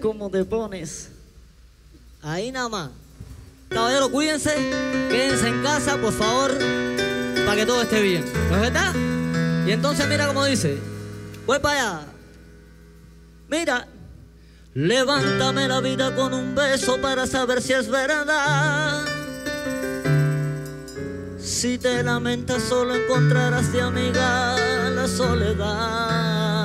cómo te pones. Ahí nada más. Caballero, cuídense, quédense en casa, por favor, para que todo esté bien. ¿No es verdad? Y entonces mira cómo dice. Voy para allá. Mira. Levántame la vida con un beso para saber si es verdad. Si te lamentas solo encontrarás de amiga la soledad.